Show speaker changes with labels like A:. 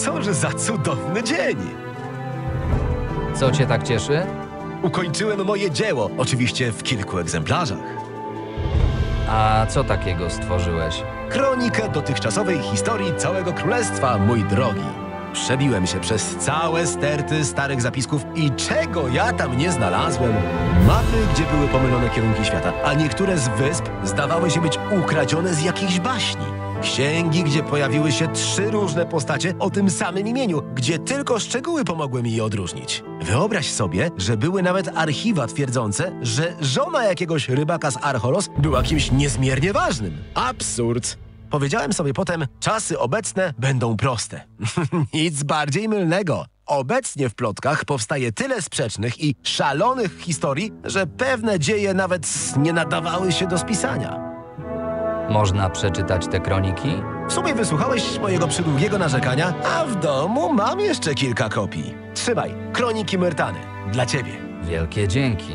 A: Cóż za cudowny dzień!
B: Co cię tak cieszy?
A: Ukończyłem moje dzieło, oczywiście w kilku egzemplarzach.
B: A co takiego stworzyłeś?
A: Kronikę dotychczasowej historii całego królestwa, mój drogi. Przebiłem się przez całe sterty starych zapisków i czego ja tam nie znalazłem? Mapy, gdzie były pomylone kierunki świata, a niektóre z wysp zdawały się być ukradzione z jakichś baśni. Księgi, gdzie pojawiły się 3 różne postacie o tym samym imieniu, gdzie tylko szczegóły pomogły mi je odróżnić. Wyobraź sobie, że były nawet archiwa twierdzące, że żona jakiegoś rybaka z Archolos była kimś niezmiernie ważnym. Absurd! Powiedziałem sobie potem, czasy obecne będą proste. Nic bardziej mylnego. Obecnie w plotkach powstaje tyle sprzecznych i szalonych historii, że pewne dzieje nawet nie nadawały się do spisania.
B: Można przeczytać te kroniki?
A: W sumie wysłuchałeś mojego przydługiego narzekania, a w domu mam jeszcze kilka kopii. Trzymaj, Kroniki Myrtany. Dla ciebie.
B: Wielkie dzięki.